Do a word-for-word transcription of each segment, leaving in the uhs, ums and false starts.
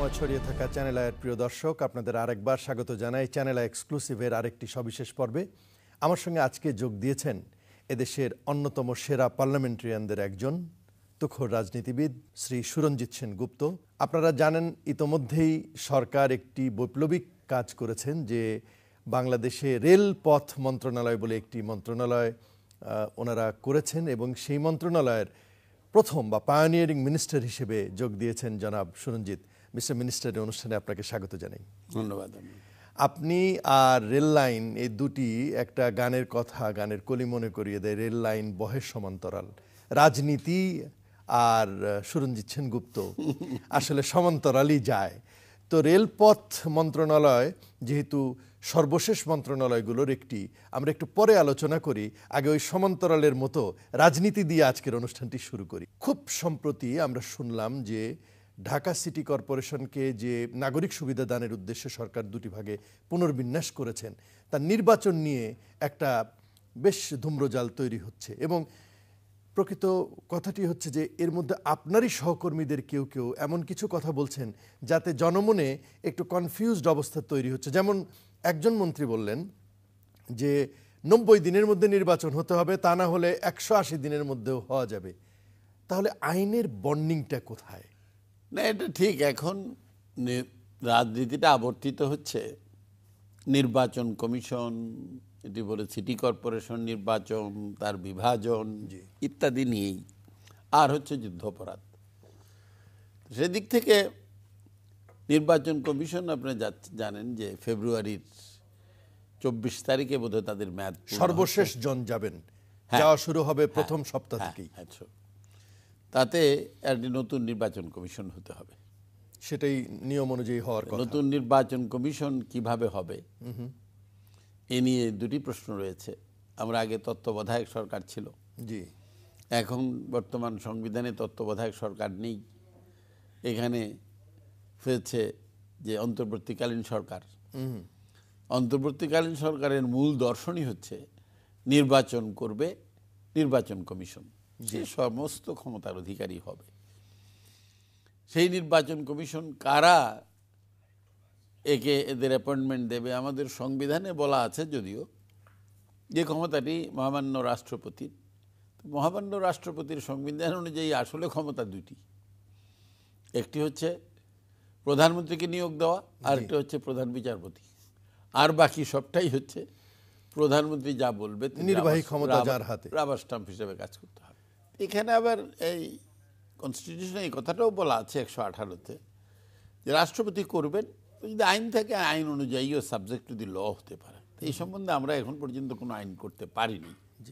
সময় ছড়িয়ে থাকা চ্যানেল আইয়ের প্রিয় দর্শক, আপনাদের আরেকবার স্বাগত জানাই চ্যানেল আই এক্সক্লুসিভের আরেকটি সবিশেষ পর্বে। আমার সঙ্গে আজকে যোগ দিয়েছেন এদেশের অন্যতম সেরা পার্লামেন্টারিয়ানদের একজন, তুখোড় রাজনীতিবিদ শ্রী সুরঞ্জিত সেনগুপ্ত। আপনারা জানেন ইতোমধ্যেই সরকার একটি বৈপ্লবিক কাজ করেছেন, যে বাংলাদেশে রেলপথ মন্ত্রণালয় বলে একটি মন্ত্রণালয় ওনারা করেছেন, এবং সেই মন্ত্রণালয়ের প্রথম বা পায়োনিয়ারিং মিনিস্টার হিসেবে যোগ দিয়েছেন জনাব সুরঞ্জিত। মিস্টার মিনিস্টারের অনুষ্ঠানে আপনাকে স্বাগত জানাই। ধন্যবাদ। আপনি আর রেল লাইন, এই দুটি একটা গানের কথা, গানের কলি মনে করিয়ে দেয়। রেল লাইন বহের সমান্তরাল, রাজনীতি আর সুরঞ্জিত সেনগুপ্ত আসলে সমান্তরালই যায়। তো রেলপথ মন্ত্রণালয় যেহেতু সর্বশেষ মন্ত্রণালয়গুলোর একটি, আমরা একটু পরে আলোচনা করি। আগে ওই সমান্তরালের মতো রাজনীতি দিয়ে আজকের অনুষ্ঠানটি শুরু করি। খুব সম্প্রতি আমরা শুনলাম যে ঢাকা সিটি কর্পোরেশনকে যে নাগরিক সুবিধা দানের উদ্দেশ্যে সরকার দুটি ভাগে পুনর্বিন্যাস করেছেন, তার নির্বাচন নিয়ে একটা বেশ ধূম্রজাল তৈরি হচ্ছে। এবং প্রকৃত কথাটি হচ্ছে যে এর মধ্যে আপনারই সহকর্মীদের কেউ কেউ এমন কিছু কথা বলছেন যাতে জনমনে একটু কনফিউজড অবস্থা তৈরি হচ্ছে। যেমন একজন মন্ত্রী বললেন যে নব্বই দিনের মধ্যে নির্বাচন হতে হবে, তা না হলে একশো আশি দিনের মধ্যেও হওয়া যাবে। তাহলে আইনের বন্ডিংটা কোথায়? না, এটা ঠিক। এখন রাজনীতিটা আবর্তিত হচ্ছে নির্বাচন কমিশন, এটি বলে সিটি কর্পোরেশন নির্বাচন, তার বিভাজন ইত্যাদি নিয়েই, আর হচ্ছে যুদ্ধাপরাধ। সেদিক থেকে নির্বাচন কমিশন আপনারা জানেন যে ফেব্রুয়ারির চব্বিশ তারিখে বোধহয় তাদের মেয়াদ, সর্বশেষ জন যাবেন, যাওয়া শুরু হবে প্রথম সপ্তাহ থেকেই। তাতে একটি নতুন নির্বাচন কমিশন হতে হবে, সেটাই নিয়ম অনুযায়ী হওয়ার কথা। নতুন নির্বাচন কমিশন কিভাবে হবে এ নিয়ে দুটি প্রশ্ন রয়েছে। আমরা আগে তত্ত্বাবধায়ক সরকার ছিল, জি, এখন বর্তমান সংবিধানে তত্ত্বাবধায়ক সরকার নেই। এখানে হয়েছে যে অন্তর্বর্তীকালীন সরকার। অন্তর্বর্তীকালীন সরকারের মূল দর্শনই হচ্ছে নির্বাচন করবে নির্বাচন কমিশন, যে সমস্ত ক্ষমতার অধিকারী হবে। সেই নির্বাচন কমিশন কারা একে এদের অ্যাপয়েন্টমেন্ট দেবে, আমাদের সংবিধানে বলা আছে যদিও যে ক্ষমতাটি মহামান্য রাষ্ট্রপতির। মহামান্য রাষ্ট্রপতির সংবিধান অনুযায়ী আসলে ক্ষমতা দুটি, একটি হচ্ছে প্রধানমন্ত্রীকে নিয়োগ দেওয়া, আর একটি হচ্ছে প্রধান বিচারপতি। আর বাকি সবটাই হচ্ছে প্রধানমন্ত্রী যা বলবে, নির্বাহী ক্ষমতা যার হাতে, রাবার স্টাম্প হিসেবে কাজ করতে হবে। এখানে আবার এই কনস্টিটিউশনে এই কথাটাও বলা আছে একশো আঠারোতে যে রাষ্ট্রপতি করবেন, যদি আইন থাকে আইন অনুযায়ীও সাবজেক্ট টু দি ল হতে পারে। এই সম্বন্ধে আমরা এখন পর্যন্ত কোনো আইন করতে পারিনি।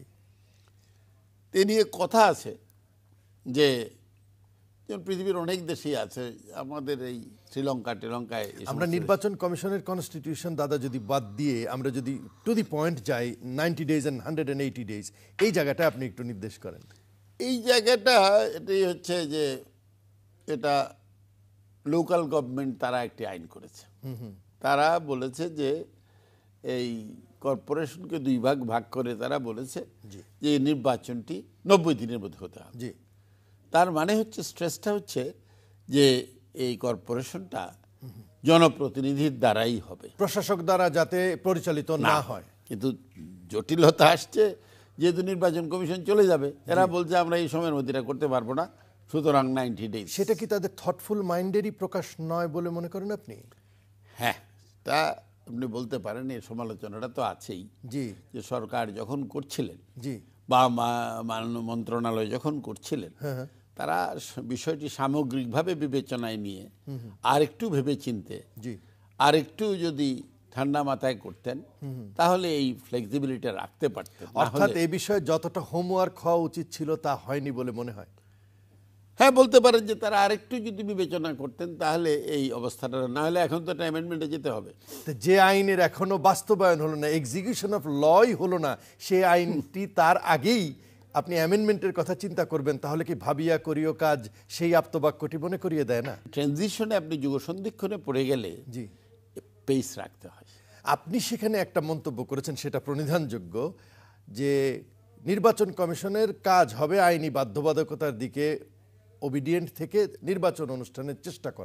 এ নিয়ে কথা আছে যে পৃথিবীর অনেক দেশেই আছে, আমাদের এই শ্রীলঙ্কা টিলঙ্কায় আমরা নির্বাচন কমিশনের কনস্টিটিউশন দাদা যদি বাদ দিয়ে আমরা যদি টু দি পয়েন্ট যাই, ninety days and hundred and eighty days, এই জায়গাটা আপনি একটু নির্দেশ করেন। এই জায়গাটা এটাই হচ্ছে যে এটা লোকাল গভর্নমেন্ট তারা একটি আইন করেছে। তারা বলেছে যে এই কর্পোরেশনকে দুই ভাগ ভাগ করে তারা বলেছে যে নির্বাচনটি নব্বই দিনের মধ্যে হতে হবে। জি, তার মানে হচ্ছে স্ট্রেসটা হচ্ছে যে এই কর্পোরেশনটা জনপ্রতিনিধির দ্বারাই হবে, প্রশাসক দ্বারা যাতে পরিচালিত না হয়। কিন্তু জটিলতা আসছে যেহেতু নির্বাচন কমিশন চলে যাবে, এরা বলছে আমরা এই সময়ের মধ্যে এটা করতে পারবো না, সুতরাং নাইনটি ডেজ। সেটা কি তাদের থটফুল মাইন্ডেরই প্রকাশ নয় বলে মনে করেন আপনি? হ্যাঁ, তা আপনি বলতে পারেন। এর সমালোচনাটা তো আছেই, জি, যে সরকার যখন করছিলেন, জি, বা মাননীয় মন্ত্রণালয় যখন করছিলেন, তারা বিষয়টি সামগ্রিকভাবে বিবেচনায় নিয়ে আর একটু ভেবে চিনতে, জি, আর একটু যদি ঠান্ডা মাথায় করতেন তাহলে এই ফ্লেক্সিবিলিটি রাখতে পারতেন। অর্থাৎ এই বিষয়ে যতটা হোমওয়ার্ক হওয়া উচিত ছিল তা হয়নি বলে মনে হয়। হ্যাঁ, বলতে পারেন যে তারা আরেকটু যদি বিবেচনা করতেন তাহলে এই অবস্থাটা না হলে, এখন তো একটা অ্যামেন্ডমেন্টে যেতে হবে। যে আইনের এখনো বাস্তবায়ন হলো না, এক্সিকিউশন অফ লই হলো না, সেই আইনটি তার আগেই আপনি অ্যামেন্ডমেন্টের কথা চিন্তা করবেন, তাহলে কি ভাবিয়া করিও কাজ সেই আপ্তবাক্যটি মনে করিয়ে দেয় না? ট্রানজিশনে আপনি যুগ সন্ধিক্ষণে পড়ে গেলে জি পেস রাখতে হয়। আপনি সেখানে একটা মন্তব্য করেছেন, সেটা প্রণিধানযোগ্য, যে নির্বাচন কমিশনের কাজ হবে আইনি বাধ্যবাধকতার দিকে ওবিডিয়েন্ট থেকে নির্বাচন অনুষ্ঠানের চেষ্টা করা।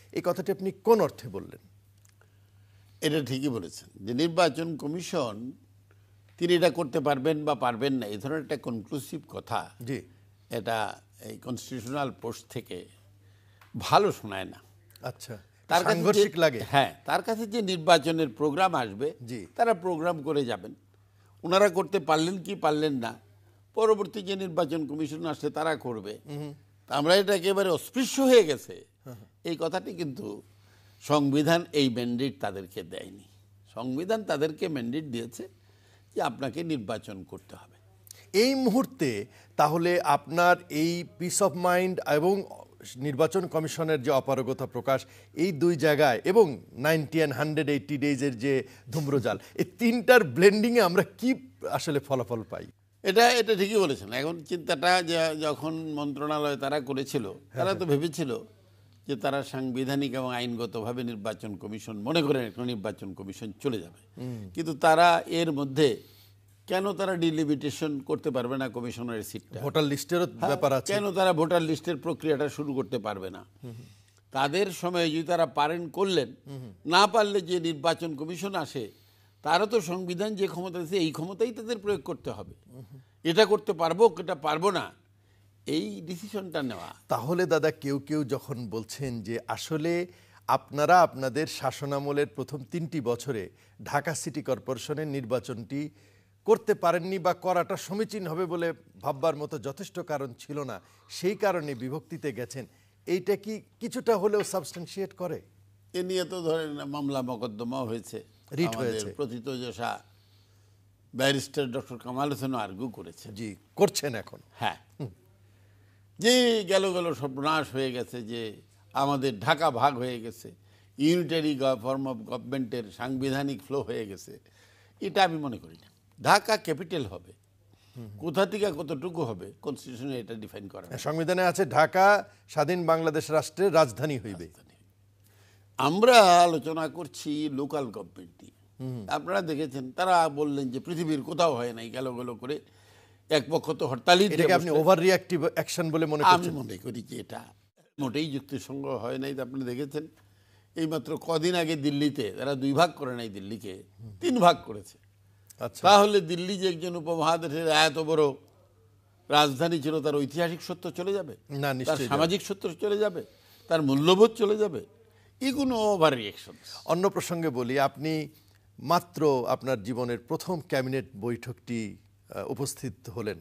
এই কথাটি আপনি কোন অর্থে বললেন? এটা ঠিকই বলেছেন যে নির্বাচন কমিশন তিনি এটা করতে পারবেন বা পারবেন না এই ধরনের একটা কনক্লুসিভ কথা জি এটা এই কনস্টিটিউশনাল পোস্ট থেকে ভালো শোনায় না। আচ্ছা, তার কাছে সাংঘর্ষিক যে- লাগে। হ্যাঁ, তার কাছে যে নির্বাচনের প্রোগ্রাম আসবে জি। তারা প্রোগ্রাম করে যাবেন, ওনারা করতে পারলেন কি পারলেন না পরবর্তী যে নির্বাচন কমিশন আসলে তারা করবে। তা আমরা এটা একেবারে অস্পৃশ্য হয়ে গেছে এই কথাটি কিন্তু সংবিধান এই ম্যান্ডেট তাদেরকে দেয়নি। সংবিধান তাদেরকে ম্যান্ডেট দিয়েছে যে আপনাকে নির্বাচন করতে হবে। এই মুহূর্তে তাহলে আপনার এই পিস অফ মাইন্ড এবং নির্বাচন কমিশনের যে অপারগতা প্রকাশ এই দুই জায়গায় এবং নাইনটি অ্যান্ড হান্ড্রেড এইটটি ডেজের যে ধূম্রজাল, এই তিনটার ব্লেন্ডিংয়ে আমরা কি আসলে ফলাফল পাই? এটা এটা ঠিকই বলেছেন। এখন চিন্তাটা যে যখন মন্ত্রণালয় তারা করেছিল তারা তো ভেবেছিল যে তারা সাংবিধানিক এবং আইনগতভাবে নির্বাচন কমিশন মনে করেন একটা নির্বাচন কমিশন চলে যাবে, কিন্তু তারা এর মধ্যে কেন তারা ডিলিমিটেশন করতে পারবে না কমিশনের সিটটা? ভোটার লিস্টেরও ব্যাপার আছে। কেন তারা ভোটার লিস্টের প্রক্রিয়াটা শুরু করতে পারবে না? তাদের সময় যদি তারা পারেন করলেন, না পারলে যে নির্বাচন কমিশন আসে তারা তো সংবিধান যে ক্ষমতা আছে এই ক্ষমতাই তাদের প্রয়োগ করতে হবে। এটা করতে পারবো এটা পারবো না এই ডিসিশনটা নেওয়া। তাহলে দাদা কেউ কেউ যখন বলছেন যে আসলে আপনারা আপনাদের শাসনামলের প্রথম তিনটি বছরে ঢাকা সিটি কর্পোরেশনের নির্বাচনটি করতে পারেননি বা করাটা সমীচীন হবে বলে ভাববার মতো যথেষ্ট কারণ ছিল না, সেই কারণে বিভক্তিতে গেছেন, এইটা কি কিছুটা হলেও সাবস্টেন্সিয়েট করে? এ নিয়ে তো ধরেন মামলা মোকদ্দমা হয়েছে, রিট আমাদের হয়েছে। প্রথিতযশা barrister doctor Kamal Hossain argue করেছে। জি, করছেন এখন। হ্যাঁ, যে গেল গেল সর্বনাশ হয়ে গেছে, যে আমাদের ঢাকা ভাগ হয়ে গেছে, ইউনিটারি ফর্ম অফ গভর্নমেন্টের সাংবিধানিক ফ্লো হয়ে গেছে, এটা আমি মনে করি না। ঢাকা ক্যাপিটাল হবে, কোথা থেকে কতটুকু হবে কনস্টিটিউশনে এটা ডিফাইন করা হয়। সংবিধানে আছে ঢাকা স্বাধীন বাংলাদেশ রাষ্ট্রের রাজধানী হইবে। আমরা আলোচনা করছি লোকাল গভর্নমেন্ট নিয়ে। আপনারা দেখেছেন তারা বললেন যে পৃথিবীর কোথাও হয় নাই, গেল গেল করে এক পক্ষ তো হরতালি। এটাকে আপনি ওভার রিঅ্যাক্টিভ অ্যাকশন বলে মনে আমি করছেন? মনে করি যে এটা মোটেই যুক্তিসঙ্গ হয় নাই। আপনি দেখেছেন এইমাত্র কদিন আগে দিল্লিতে তারা দুই ভাগ করে নাই, দিল্লিকে তিন ভাগ করেছে। আচ্ছা, তাহলে দিল্লি যে একজন উপমহাদেশের এত বড় রাজধানী ছিল তার ঐতিহাসিক সত্য চলে যাবে, না তার নিশ্চয়ই যাবে। সামাজিক সত্য চলে যাবে, তার মূল্যবোধ চলে যাবে। এগুলো ওভার রিঅ্যাকশন। অন্য প্রসঙ্গে বলি, আপনি মাত্র আপনার জীবনের প্রথম ক্যাবিনেট বৈঠকটি আহ, উপস্থিত হলেন।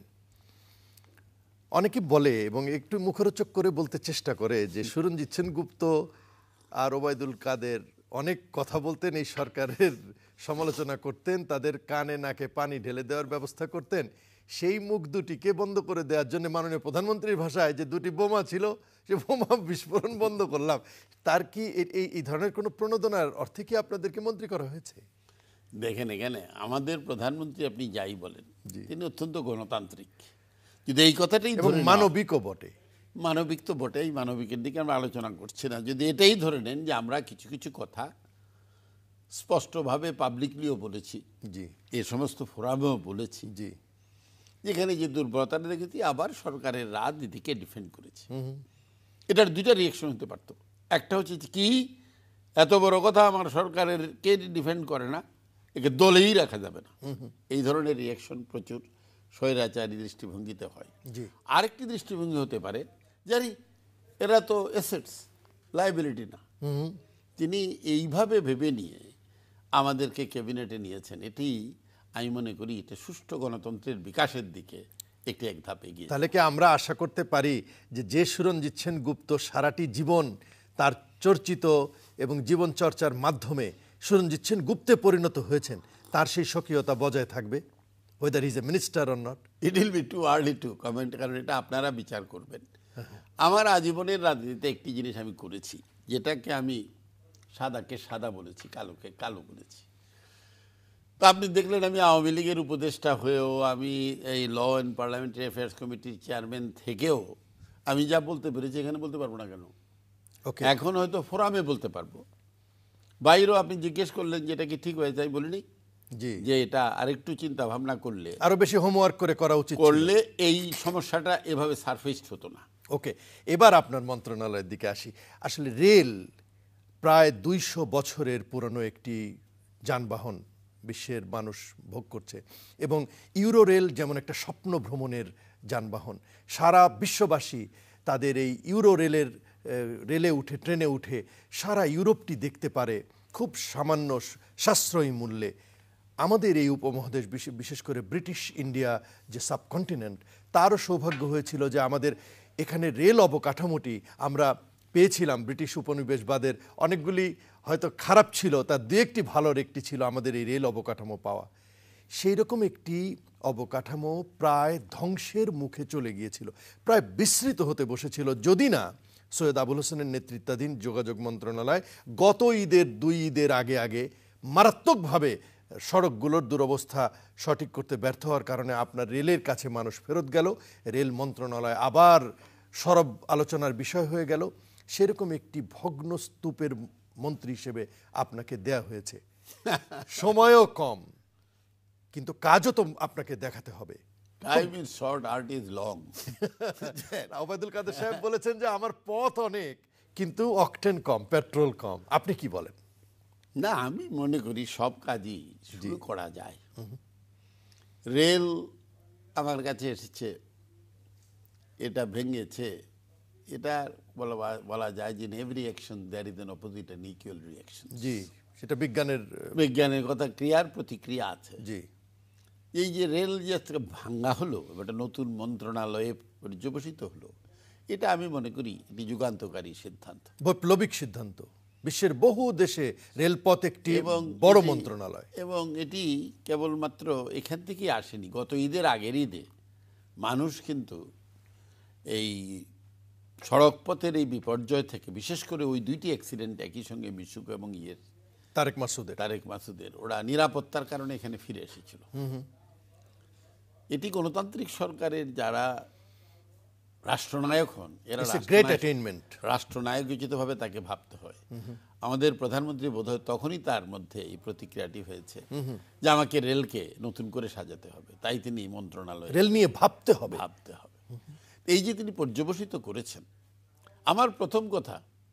অনেকে বলে এবং একটু মুখরোচক করে বলতে চেষ্টা করে যে সুরঞ্জিত সেনগুপ্ত আর ওবায়দুল কাদের অনেক কথা বলতেন, এই সরকারের সমালোচনা করতেন, তাদের কানে নাকে পানি ঢেলে দেওয়ার ব্যবস্থা করতেন। সেই মুখ দুটিকে বন্ধ করে দেওয়ার জন্য মাননীয় প্রধানমন্ত্রীর ভাষায় যে দুটি বোমা ছিল সে বোমা বিস্ফোরণ বন্ধ করলাম। তার কি এই এই ধরনের কোনো প্রণোদনার অর্থে কি আপনাদেরকে মন্ত্রী করা হয়েছে? দেখেন, এখানে আমাদের প্রধানমন্ত্রী আপনি যাই বলেন তিনি অত্যন্ত গণতান্ত্রিক। যদি এই কথাটাই এবং ধরে মানবিকও বটে। মানবিক তো বটেই, মানবিকের দিকে আমরা আলোচনা করছি না। যদি এটাই ধরে নেন যে আমরা কিছু কিছু কথা স্পষ্টভাবে পাবলিকলিও বলেছি, জি এ সমস্ত ফোরামেও বলেছি, জি যেখানে যে দুর্বলতাটা দেখেছি আবার সরকারের রাজনীতিকে ডিফেন্ড করেছি, এটার দুইটা রিয়েকশন হতে পারতো। একটা হচ্ছে কি এত বড় কথা আমার সরকারের কে ডিফেন্ড করে না, একে দলেই রাখা যাবে না, এই ধরনের রিয়েকশন প্রচুর স্বৈরাচারী দৃষ্টিভঙ্গিতে হয়। জি আরেকটি দৃষ্টিভঙ্গি হতে পারে জানি এরা তো অ্যাসেটস, লাইবিলিটি না। তিনি এইভাবে ভেবে নিয়ে আমাদেরকে ক্যাবিনেটে নিয়েছেন, এটি আমি মনে করি এটা সুষ্ঠু গণতন্ত্রের বিকাশের দিকে একটি এক ধাপ এগিয়ে। তাহলে কি আমরা আশা করতে পারি যে যে সুরঞ্জিত সেনগুপ্ত সারাটি জীবন তার চর্চিত এবং জীবন চর্চার মাধ্যমে সুরঞ্জিত সেনগুপ্তে পরিণত হয়েছেন, তার সেই স্বকীয়তা বজায় থাকবে, whether he is a minister or not? It will be too early to comment, কারণ এটা আপনারা বিচার করবেন। আমার আজীবনের রাজনীতিতে একটি জিনিস আমি করেছি, যেটাকে আমি সাদাকে সাদা বলেছি, কালোকে কালো বলেছি। তো আপনি দেখলেন আমি আওয়ামী লীগের উপদেষ্টা হয়েও, আমি এই ল অ্যান্ড পার্লামেন্টারি অ্যাফেয়ার্স কমিটির চেয়ারম্যান থেকেও আমি যা বলতে পেরেছি এখানে বলতে পারবো না কেন? ওকে, এখন হয়তো ফোরামে বলতে পারবো, বাইরেও আপনি জিজ্ঞেস করলেন যে এটা কি ঠিক হয়েছে, আমি বলিনি জি যে এটা আরেকটু চিন্তা ভাবনা করলে আরো বেশি হোমওয়ার্ক করে করা উচিত ছিল। করলে এই সমস্যাটা এভাবে সারফেস হতো না। ওকে, এবার আপনার মন্ত্রণালয়ের দিকে আসি। আসলে রেল প্রায় দুইশো বছরের পুরনো একটি যানবাহন বিশ্বের মানুষ ভোগ করছে, এবং ইউরো রেল যেমন একটা স্বপ্ন ভ্রমণের যানবাহন। সারা বিশ্ববাসী তাদের এই ইউরো রেলের রেলে উঠে, ট্রেনে উঠে সারা ইউরোপটি দেখতে পারে খুব সামান্য সাশ্রয়ী মূল্যে। আমাদের এই উপমহাদেশ, বিশেষ করে ব্রিটিশ ইন্ডিয়া যে সাবকন্টিনেন্ট, তারও সৌভাগ্য হয়েছিল যে আমাদের এখানে রেল অবকাঠামোটি আমরা পেয়েছিলাম। ব্রিটিশ উপনিবেশবাদের অনেকগুলি হয়তো খারাপ ছিল, তার দু একটি ভালোর একটি ছিল আমাদের এই রেল অবকাঠামো পাওয়া। সেই রকম একটি অবকাঠামো প্রায় ধ্বংসের মুখে চলে গিয়েছিল, প্রায় বিস্মৃত হতে বসেছিল, যদি না সৈয়দ আবুল হোসেনের নেতৃত্বাধীন যোগাযোগ মন্ত্রণালয় গত ঈদের দুই ঈদের আগে আগে মারাত্মকভাবে সড়কগুলোর দুরবস্থা সঠিক করতে ব্যর্থ হওয়ার কারণে আপনার রেলের কাছে মানুষ ফেরত গেল, রেল মন্ত্রণালয় আবার সরব আলোচনার বিষয় হয়ে গেল। সেরকম একটি ভগ্ন স্তূপের মন্ত্রী হিসেবে আপনাকে দেয়া হয়েছে। সময়ও কম, কিন্তু কাজও তো আপনাকে দেখাতে হবে। Time is short, art is long. Obaidul Quader সাহেব বলেছেন যে আমার পথ অনেক, কিন্তু অকটেন কম, পেট্রোল কম। আপনি কি বলেন? না, আমি মনে করি সব কাজই শুরু করা যায়। রেল আমার কাছে এসেছে, এটা ভেঙেছে, এটা বলা বলা যায় যে every action there is an opposite and equal reaction. জি, সেটা বিজ্ঞানের বিজ্ঞানের কথা, ক্রিয়ার প্রতিক্রিয়া আছে। জি, এই যে রেল যে ভাঙ্গা হলো, একটা নতুন মন্ত্রণালয়ে পর্যবসিত হলো, এটা আমি মনে করি একটি যুগান্তকারী সিদ্ধান্ত, বৈপ্লবিক সিদ্ধান্ত। বিশ্বের বহু দেশে রেলপথ একটি বড় মন্ত্রণালয়, এবং এটি কেবলমাত্র এখান থেকেই আসেনি। গত ঈদের আগের ঈদে মানুষ কিন্তু এই সড়ক পথের এই বিপর্যয় থেকে, বিশেষ করে ওই দুইটি অ্যাক্সিডেন্ট একই সঙ্গে মিশুক এবং ইয়ের তারেক মাসুদের তারেক মাসুদের ওরা নিরাপত্তার কারণে এখানে ফিরে এসেছিল। এটি গণতান্ত্রিক সরকারের যারা রাষ্ট্রনায়ক হন, এরা রাষ্ট্রনায়ক উচিতভাবে তাকে ভাবতে হয়। আমাদের প্রধানমন্ত্রী বোধহয় তখনই তার মধ্যে এই প্রতিক্রিয়াটি হয়েছে যে আমাকে রেলকে নতুন করে সাজাতে হবে, তাই তিনি মন্ত্রণালয় রেল নিয়ে ভাবতে হবে ভাবতে হবে এই যে তিনি পর্যবসিত করেছেন। আমার প্রথম কথা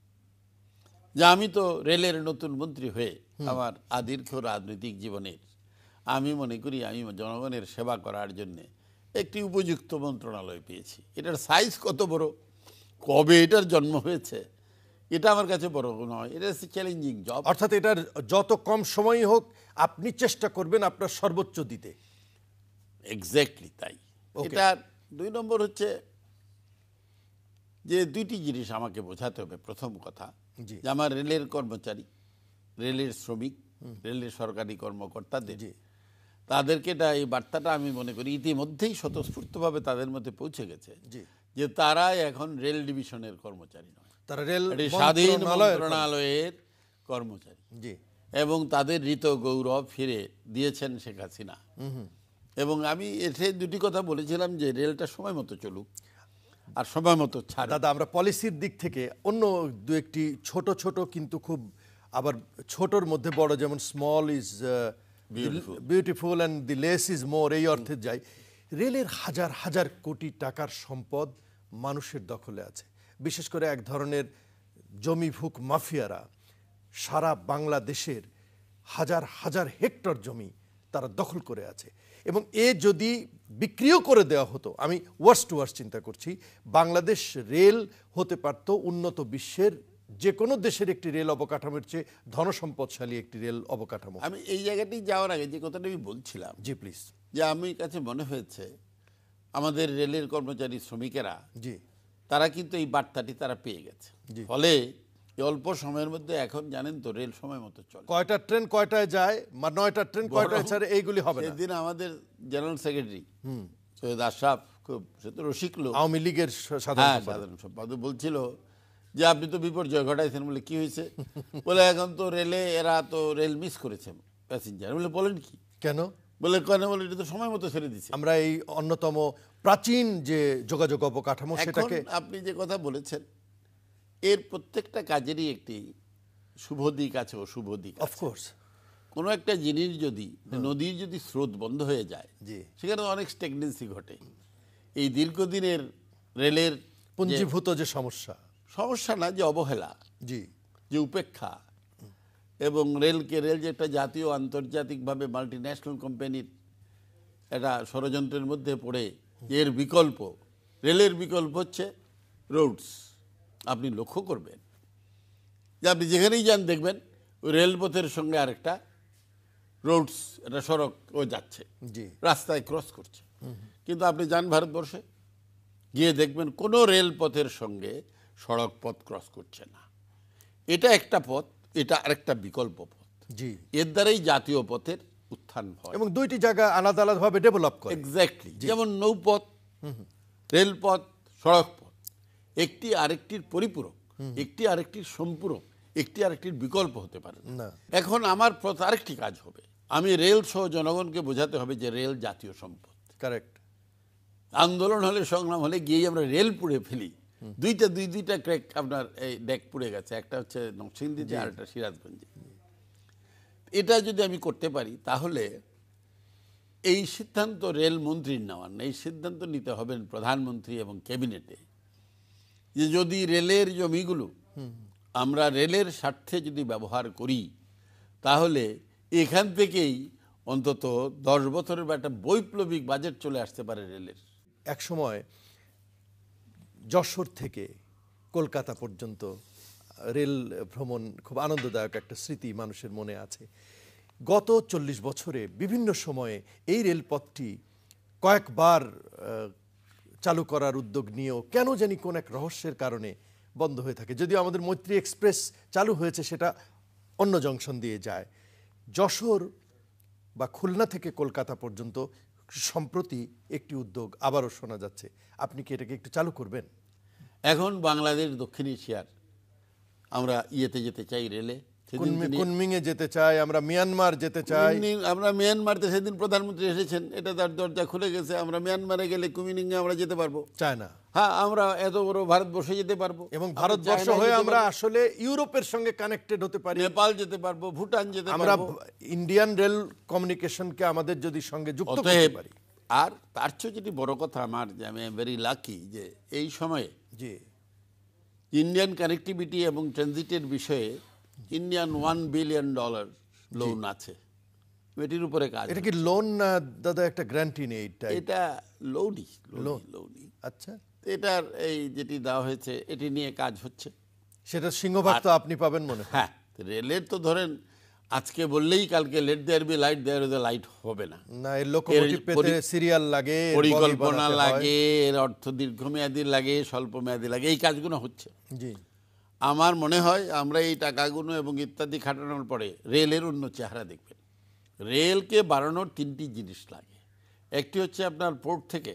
যে আমি তো রেলের নতুন মন্ত্রী হয়ে আমার আদীর্ঘ রাজনৈতিক জীবনের আমি মনে করি আমি জনগণের সেবা করার জন্যে একটি উপযুক্ত মন্ত্রণালয় পেয়েছি। এটার সাইজ কত বড়, কবে এটার জন্ম হয়েছে, এটা আমার কাছে বড় নয়, এটা হচ্ছে চ্যালেঞ্জিং জব। অর্থাৎ এটার যত কম সময়ই হোক আপনি চেষ্টা করবেন আপনার সর্বোচ্চ দিতে। এক্স্যাক্টলি তাই। এটার দুই নম্বর হচ্ছে যে দুইটি জিনিস আমাকে বোঝাতে হবে। প্রথম কথা যে আমার রেলের কর্মচারী, রেলের শ্রমিক, রেলের সরকারি কর্মকর্তাদের, তাদেরকে এটা এই বার্তাটা আমি মনে করি ইতিমধ্যেই স্বতঃস্ফূর্তভাবে তাদের মধ্যে পৌঁছে গেছে যে তারা এখন রেল ডিভিশনের কর্মচারী নয়, তারা রেল স্বাধীন মন্ত্রণালয়ের কর্মচারী, এবং তাদের ঋত গৌরব ফিরে দিয়েছেন শেখ হাসিনা। এবং আমি এসে দুটি কথা বলেছিলাম যে রেলটা সময় মতো চলুক আর সময় মতো ছাড়। দাদা, আমরা পলিসির দিক থেকে অন্য দু একটি ছোট ছোট কিন্তু খুব আবার ছোটর মধ্যে বড়, যেমন small is beautiful and the less is more, এই অর্থে যাই। রেলের হাজার হাজার কোটি টাকার সম্পদ মানুষের দখলে আছে। বিশেষ করে এক ধরনের জমিভুক মাফিয়ারা সারা বাংলাদেশের হাজার হাজার হেক্টর জমি তারা দখল করে আছে, এবং এ যদি বিক্রিও করে দেওয়া হতো, আমি ওয়ার্স টু ওয়ার্স চিন্তা করছি, বাংলাদেশ রেল হতে পারত উন্নত বিশ্বের যে কোনো দেশের একটি রেল অবকাঠামোর চেয়ে ধনসম্পদশালী একটি রেল অবকাঠামো। আমি এই জায়গাটি যাওয়ার আগে যে কথাটা আমি বলছিলাম, জি প্লিজ, যে আমি কাছে মনে হয়েছে আমাদের রেলের কর্মচারী শ্রমিকেরা, জি, তারা কিন্তু এই বার্তাটি তারা পেয়ে গেছে। ফলে অল্প সময়ের মধ্যে এখন জানেন তো রেল সময় মতো চলে, কয়টা ট্রেন কয়টায় যায়, বা নয়টা ট্রেন কয়টায় ছাড়ে, এইগুলি হবে না। সেদিন আমাদের জেনারেল সেক্রেটারি সৈয়দ আশরাফ, খুব সে তো রসিক লোক, আওয়ামী লীগের সাধারণ সম্পাদক, বলছিল যে আপনি তো বিপর্যয় ঘটাইছেন। বলে কি হয়েছে? বলে এখন তো রেলে এরা তো রেল মিস করেছে প্যাসেঞ্জার। বলে বলেন কি, কেন? বলে কেন? বলে এটা তো সময় মতো ছেড়ে দিচ্ছে। আমরা এই অন্যতম প্রাচীন যে যোগাযোগ অবকাঠামো সেটাকে, আপনি যে কথা বলেছেন, এর প্রত্যেকটা কাজেরই একটি শুভ দিক আছে, অশুভ দিক। অফকোর্স, কোনো একটা জিনিস যদি নদীর যদি স্রোত বন্ধ হয়ে যায়, সেখানে অনেক স্ট্যাগনেন্সি ঘটে। এই দীর্ঘদিনের রেলের পুঞ্জীভূত যে সমস্যা, সমস্যা না, যে অবহেলা, জি, যে উপেক্ষা এবং রেলকে রেল যে একটা জাতীয় আন্তর্জাতিকভাবে মাল্টি ন্যাশনাল কোম্পানির একটা ষড়যন্ত্রের মধ্যে পড়ে এর বিকল্প, রেলের বিকল্প হচ্ছে রোডস। আপনি লক্ষ্য করবেন যে আপনি যেখানেই যান দেখবেন ওই রেলপথের সঙ্গে আরেকটা রোডস, একটা সড়ক ও যাচ্ছে, রাস্তায় ক্রস করছে। কিন্তু আপনি যান ভারতবর্ষে, গিয়ে দেখবেন কোনো রেলপথের সঙ্গে সড়ক পথ ক্রস করছে না। এটা একটা পথ, এটা আরেকটা বিকল্প পথ। জি, এর দ্বারাই জাতীয় পথের উত্থান হয় এবং দুইটি জায়গা আলাদা আলাদাভাবে ডেভেলপ করে। এক্স্যাক্টলি, যেমন নৌপথ, রেলপথ, সড়ক পথ একটি আরেকটির পরিপূরক, একটি আরেকটির সম্পূরক, একটি আরেকটির বিকল্প হতে পারে না। এখন আমার পথ আরেকটি কাজ হবে, আমি রেল সহ জনগণকে বোঝাতে হবে যে রেল জাতীয় সম্পদ। কারেক্ট। আন্দোলন হলে, সংগ্রাম হলে গিয়েই আমরা রেল পুড়ে ফেলি। দুইটা দুই দুইটা ক্র্যাক আপনার এই ডেক পুড়ে গেছে, একটা হচ্ছে নরসিংদীতে আর একটা সিরাজগঞ্জে। এটা যদি আমি করতে পারি তাহলে এই সিদ্ধান্ত রেল মন্ত্রীর নেওয়ার না, এই সিদ্ধান্ত নিতে হবেন প্রধানমন্ত্রী এবং ক্যাবিনেটে, যে যদি রেলের জমিগুলো আমরা রেলের স্বার্থে যদি ব্যবহার করি তাহলে এখান থেকেই অন্তত দশ বছরের বা একটা বৈপ্লবিক বাজেট চলে আসতে পারে রেলের। এক সময় যশোর থেকে কলকাতা পর্যন্ত রেল ভ্রমণ খুব আনন্দদায়ক একটা স্মৃতি মানুষের মনে আছে। গত চল্লিশ বছরে বিভিন্ন সময়ে এই রেলপথটি কয়েকবার চালু করার উদ্যোগ নিয়েও কেন জানি কোন এক রহস্যের কারণে বন্ধ হয়ে থাকে। যদিও আমাদের মৈত্রী এক্সপ্রেস চালু হয়েছে, সেটা অন্য জংশন দিয়ে যায়। যশোর বা খুলনা থেকে কলকাতা পর্যন্ত সম্প্রতি একটি উদ্যোগ আবারও শোনা যাচ্ছে। আপনি কি এটাকে একটু চালু করবেন? এখন বাংলাদেশ দক্ষিণ এশিয়ার আমরা ইয়েতে যেতে চাই, রেলে কুনমিংয়ে যেতে চাই, আমরা মিয়ানমার যেতে চাই। আমরা মিয়ানমারতে সেদিন প্রধানমন্ত্রী এসেছেন, এটা তার দরজা খুলে গেছে। আমরা মিয়ানমারে গেলে কুমিনিংয়ে আমরা যেতে পারবো, চায় না। হ্যাঁ, আমরা এত বড় ভারতবর্ষে যেতে পারবো, এবং ভারতবর্ষ হয়ে আমরা আসলে ইউরোপের সঙ্গে কানেক্টেড হতে পারি, নেপাল যেতে পারবো, ভুটান যেতে আমরা পারবো। ইন্ডিয়ান রেল কমিউনিকেশনকে আমাদের যদি সঙ্গে যুক্ত করতে পারি। আর তার চেয়ে যেটি বড় কথা আমার, যে আমি ভেরি লাকি যে এই সময়ে জি ইন্ডিয়ান কানেক্টিভিটি এবং ট্রানজিটের বিষয়ে Indian one billion dollar loan আছে, এটির উপরে কাজ। এটা কি লোন না দাদা, একটা গ্যারান্টি নেই? এটা লোনই, লোনই। আচ্ছা, এটার এই যেটি দেওয়া হয়েছে এটি নিয়ে কাজ হচ্ছে, সেটা সিংহভাগ তো আপনি পাবেন মনে হয়। হ্যাঁ, রেলের তো ধরেন আজকে বললেই কালকে let there be light, there is a light হবে না। না, এর লোকোমোটিভ পেতে সিরিয়াল লাগে, পরিকল্পনা লাগে, এর অর্থ দীর্ঘমেয়াদী লাগে, স্বল্প মেয়াদী লাগে, এই কাজগুলো হচ্ছে। জি, আমার মনে হয় আমরা এই টাকাগুলো এবং ইত্যাদি খাটানোর পরে রেলের অন্য চেহারা দেখবেন। রেলকে বাড়ানোর তিনটি জিনিস লাগে। একটি হচ্ছে আপনার পোর্ট থেকে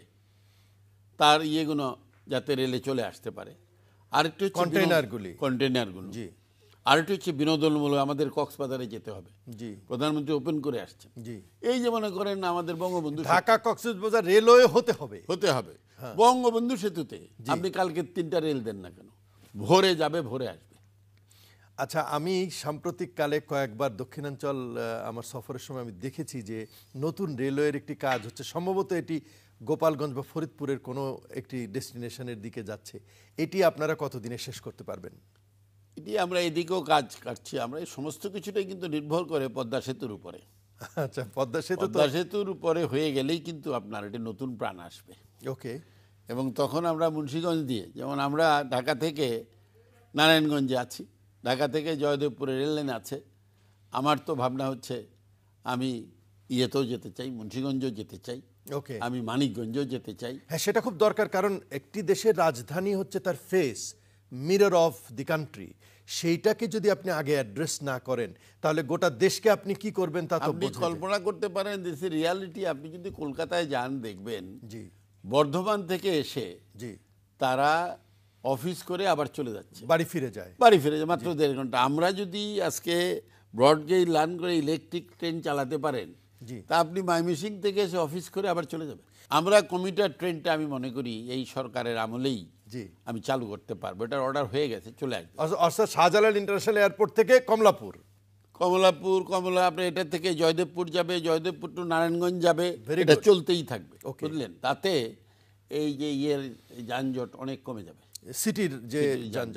তার ইয়েগুলো যাতে রেলে চলে আসতে পারে, আরেকটি হচ্ছে কন্টেইনারগুলি কন্টেইনারগুলো জি, আরেকটি হচ্ছে বিনোদনমূলক, আমাদের কক্সবাজারে যেতে হবে, জি, প্রধানমন্ত্রী ওপেন করে আসছেন। জি, এই যে মনে করেন আমাদের বঙ্গবন্ধু ঢাকা কক্সবাজার রেলওয়ে হতে হবে, হতে হবে বঙ্গবন্ধু সেতুতে আপনি কালকে তিনটা রেল দেন না কেন, ভোরে যাবে, ভোরে আসবে। আচ্ছা, আমি সাম্প্রতিককালে কয়েকবার দক্ষিণাঞ্চল আমার সফরের সময় আমি দেখেছি যে নতুন রেলওয়ের একটি কাজ হচ্ছে, সম্ভবত এটি গোপালগঞ্জ বা ফরিদপুরের কোনো একটি ডেস্টিনেশনের দিকে যাচ্ছে। এটি আপনারা কতদিনে শেষ করতে পারবেন? এটি আমরা এদিকেও কাজ করছি। আমরা এই সমস্ত কিছুটাই কিন্তু নির্ভর করে পদ্মা সেতুর উপরে। আচ্ছা, পদ্মা সেতু পদ্মা সেতুর উপরে হয়ে গেলেই কিন্তু আপনার এটি নতুন প্রাণ আসবে। ওকে, এবং তখন আমরা মুন্সিগঞ্জ দিয়ে, যেমন আমরা ঢাকা থেকে নারায়ণগঞ্জে আছি, ঢাকা থেকে জয়দেবপুরে রেল লাইন আছে, আমার তো ভাবনা হচ্ছে আমি ইয়েতেও যেতে চাই, মুন্সিগঞ্জও যেতে চাই, ওকে, আমি মানিকগঞ্জও যেতে চাই। হ্যাঁ, সেটা খুব দরকার, কারণ একটি দেশের রাজধানী হচ্ছে তার face, mirror of the country. সেইটাকে যদি আপনি আগে অ্যাড্রেস না করেন তাহলে গোটা দেশকে আপনি কি করবেন তা তো আপনি কল্পনা করতে পারেন। দেশের রিয়ালিটি আপনি যদি কলকাতায় যান দেখবেন, জি, বর্ধমান থেকে এসে জি, তারা অফিস করে আবার চলে যাচ্ছে, বাড়ি ফিরে যায়, বাড়ি ফিরে যায় মাত্র দেড় ঘন্টা। আমরা যদি আজকে ব্রডগেজ লাইন করে ইলেকট্রিক ট্রেন চালাতে পারেন, তা আপনি ময়মনসিংহ থেকে এসে অফিস করে আবার চলে যাবেন। আমরা কমিউটার ট্রেনটা আমি মনে করি এই সরকারের আমলেই জি আমি চালু করতে পারবো, এটার অর্ডার হয়ে গেছে, চলে আসবে। অর্থাৎ শাহজালাল ইন্টারন্যাশনাল এয়ারপোর্ট থেকে কমলাপুর, কমলাপুর কমলা আপনি এটা থেকে জয়দেবপুর যাবে, জয়দেবপুর টু নারায়ণগঞ্জ যাবে, এটা চলতেই থাকবে, বুঝলেন? তাতে এই যে ইয়ের যানজট অনেক কমে যাবে, সিটির যে যানজট।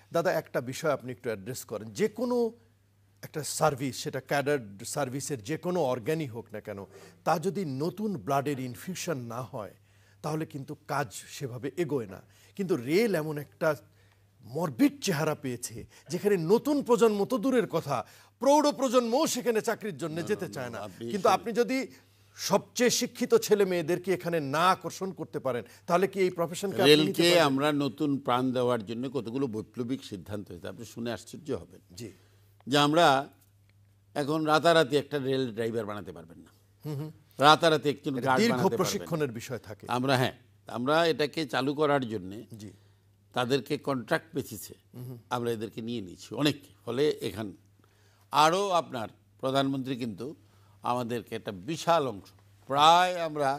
দাদা একটা বিষয় আপনি একটু অ্যাড্রেস করেন, যে কোনো একটা সার্ভিস, সেটা ক্যাডার সার্ভিসের যে কোনো অর্গানই হোক না কেন, তা যদি নতুন ব্লাডের ইনফিউশন না হয় তাহলে কিন্তু কাজ সেভাবে এগোয় না। কিন্তু রেল এমন একটা মরবিড চেহারা পেয়েছে যেখানে নতুন প্রজন্ম তো দূরের কথা, প্রৌঢ় প্রজন্মও সেখানে চাকরির জন্য যেতে চায় না। কিন্তু আপনি যদি সবচেয়ে শিক্ষিত ছেলে মেয়েদেরকে এখানে না আকর্ষণ করতে পারেন তাহলে কি এই প্রফেশনকে রেলকে আমরা নতুন প্রাণ দেওয়ার জন্য কতগুলো বৈপ্লবিক সিদ্ধান্ত হয়েছে, আপনি শুনে আশ্চর্য হবেন। জি, যে আমরা এখন রাতারাতি একটা রেল ড্রাইভার বানাতে পারবেন না, রাতারাতি একজন গার্ড দীর্ঘ বানাতে পারবেন প্রশিক্ষণের বিষয় থাকে। আমরা হ্যাঁ আমরা এটাকে চালু করার জন্য জি, তাদেরকে কন্ট্রাক্ট পেয়েছে, আমরা এদেরকে নিয়ে নিচ্ছি অনেককে। ফলে এখান আরও আপনার প্রধানমন্ত্রী কিন্তু আমাদেরকে একটা বিশাল অংশ, প্রায় আমরা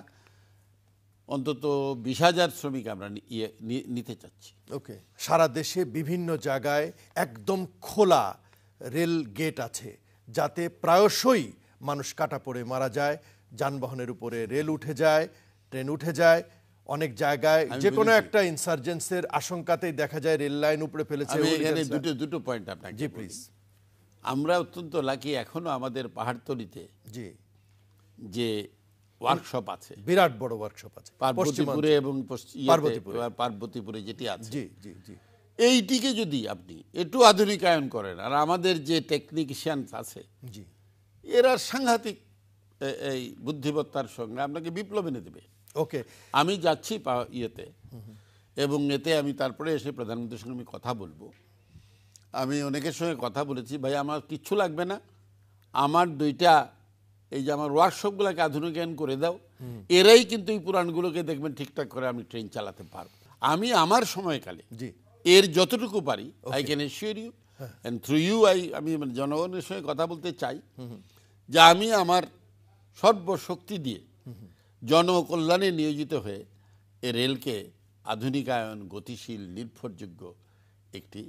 অন্তত বিশ হাজার শ্রমিক আমরা ইয়ে নিতে চাচ্ছি। ওকে, সারা দেশে বিভিন্ন জায়গায় একদম খোলা রেল গেট আছে যাতে প্রায়শই মানুষ কাটা পড়ে মারা যায়, যানবাহনের উপরে রেল উঠে যায়, ট্রেন উঠে যায়। অনেক জায়গায় যে কোনো একটা ইনসার্জেন্সের আশঙ্কাতেই দেখা যায় রেল লাইন উপরে ফেলেছে। আমি এখানে দুটো দুটো পয়েন্ট আপনাকে জি প্লিজ। আমরা অত্যন্ত লাকি, এখনো আমাদের পাহাড়তলিতে জি যে ওয়ার্কশপ আছে, বিরাট বড় ওয়ার্কশপ আছে পার্বতীপুরে এবং পার্বতীপুরে পার্বতীপুরে যেটি আছে, জি জি জি এইটিকে যদি আপনি একটু আধুনিকায়ন করেন, আর আমাদের যে টেকনিশিয়ান আছে জি এরা সাংঘাতিক এই বুদ্ধিমত্তার সঙ্গে আপনাকে বিপ্লব এনে দেবে। ওকে, আমি যাচ্ছি ইয়েতে, এবং এতে আমি তারপরে এসে প্রধানমন্ত্রীর সঙ্গে আমি কথা বলবো। আমি অনেকের সঙ্গে কথা বলেছি, ভাই আমার কিচ্ছু লাগবে না, আমার দুইটা এই যে আমার ওয়ার্কশপগুলোকে আধুনিকায়ন করে দাও, এরাই কিন্তু এই পুরাণগুলোকে দেখবেন ঠিকঠাক করে আমি ট্রেন চালাতে পারবো। আমি আমার সময়কালে জি এর যতটুকু পারি, I can assure you and through you I আমি জনগণের সঙ্গে কথা বলতে চাই যে আমি আমার সর্বশক্তি দিয়ে জনকল্যাণে নিয়োজিত হয়ে এ রেলকে আধুনিকায়ন, গতিশীল, নির্ভরযোগ্য একটি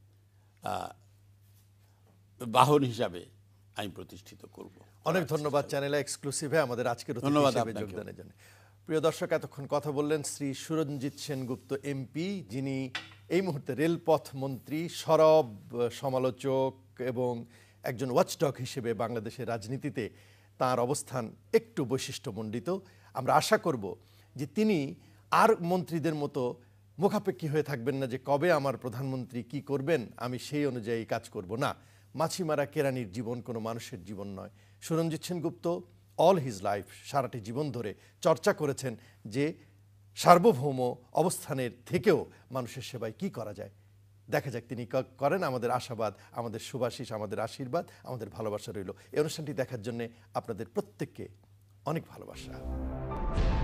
বাহন হিসাবে আমি প্রতিষ্ঠিত করব। অনেক ধন্যবাদ চ্যানেলে এক্সক্লুসিভে আমাদের আজকের ধন্যবাদ যোগদানের জন্য। প্রিয় দর্শক, এতক্ষণ কথা বললেন শ্রী সুরঞ্জিত সেনগুপ্ত এমপি, যিনি এই মুহূর্তে রেলপথ মন্ত্রী, সরব সমালোচক এবং একজন ওয়াচডগ হিসেবে বাংলাদেশের রাজনীতিতে তার অবস্থান একটু বৈশিষ্ট্যমণ্ডিত। আমরা আশা করব যে তিনি আর মন্ত্রীদের মতো মুখাপেক্ষী হয়ে থাকবেন না যে কবে আমার প্রধানমন্ত্রী কি করবেন আমি সেই অনুযায়ী কাজ করব না। মাছিমারা কেরানির জীবন কোনো মানুষের জীবন নয়। Suranjit Sengupta all his life, সারাটি জীবন ধরে চর্চা করেছেন যে সার্বভৌম অবস্থানের থেকেও মানুষের সেবায় কি করা যায়। দেখা যাক তিনি করেন। আমাদের আশাবাদ, আমাদের সুভাষিস, আমাদের আশীর্বাদ, আমাদের ভালোবাসা রইল। এই অনুষ্ঠানটি দেখার জন্য আপনাদের প্রত্যেককে অনেক ভালোবাসা।